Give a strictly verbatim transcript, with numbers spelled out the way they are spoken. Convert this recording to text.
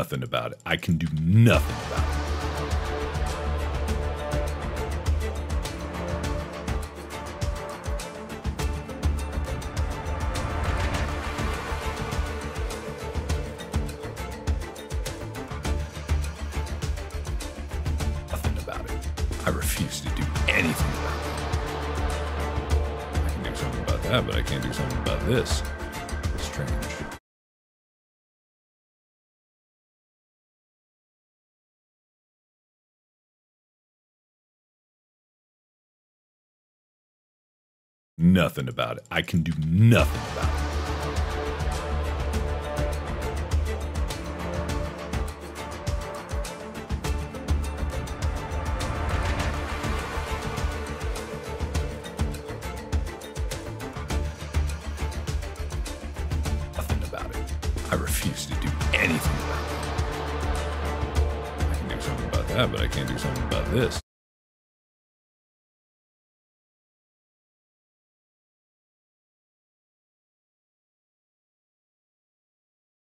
nothing about it. I can do nothing about it. Nothing about it. I refuse to do anything about it. I can do something about that, but I can't do something about this. Strange. Nothing about it. I can do nothing about it. Nothing about it. I refuse to do anything about it. I can do something about that, but I can't do something about this.